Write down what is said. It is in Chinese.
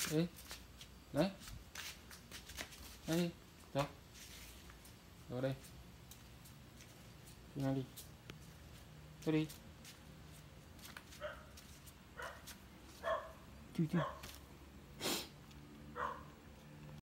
哎，来，哎，走，走嘞，去哪里？这里，对对。